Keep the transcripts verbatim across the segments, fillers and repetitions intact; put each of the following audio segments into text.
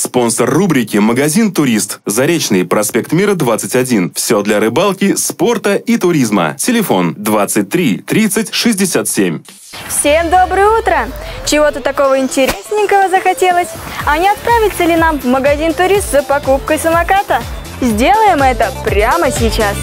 Спонсор рубрики «Магазин Турист». Заречный, проспект Мира, двадцать один. Все для рыбалки, спорта и туризма. Телефон двадцать три тридцать шестьдесят семь. Всем доброе утро! Чего-то такого интересненького захотелось? А не отправиться ли нам в магазин «Турист» за покупкой самоката? Сделаем это прямо сейчас!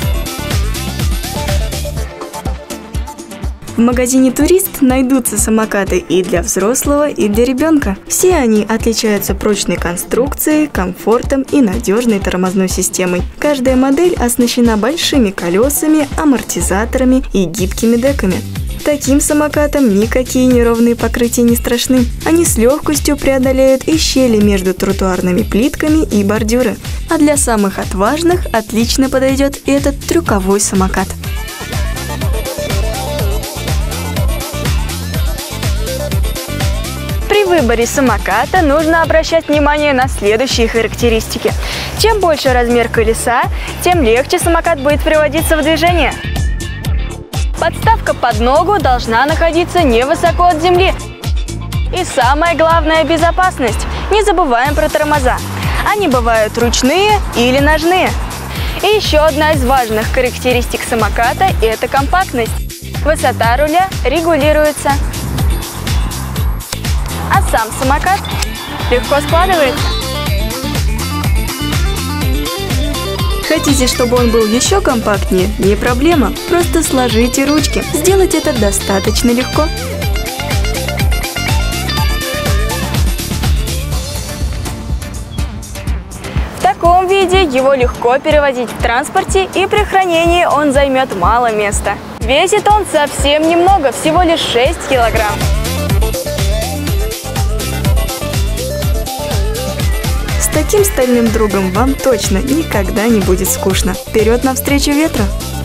В магазине «Турист» найдутся самокаты и для взрослого, и для ребенка. Все они отличаются прочной конструкцией, комфортом и надежной тормозной системой. Каждая модель оснащена большими колесами, амортизаторами и гибкими деками. Таким самокатам никакие неровные покрытия не страшны. Они с легкостью преодолеют и щели между тротуарными плитками и бордюры. А для самых отважных отлично подойдет и этот трюковой самокат. При выборе самоката нужно обращать внимание на следующие характеристики. Чем больше размер колеса, тем легче самокат будет приводиться в движение. Подставка под ногу должна находиться невысоко от земли. И самое главное – безопасность. Не забываем про тормоза. Они бывают ручные или ножные. И еще одна из важных характеристик самоката – это компактность. Высота руля регулируется. А сам самокат легко складывается. Хотите, чтобы он был еще компактнее? Не проблема, просто сложите ручки. Сделать это достаточно легко. В таком виде его легко перевозить в транспорте, и при хранении он займет мало места. Весит он совсем немного, всего лишь шесть килограмм. С таким стальным другом вам точно никогда не будет скучно. Вперед навстречу ветру!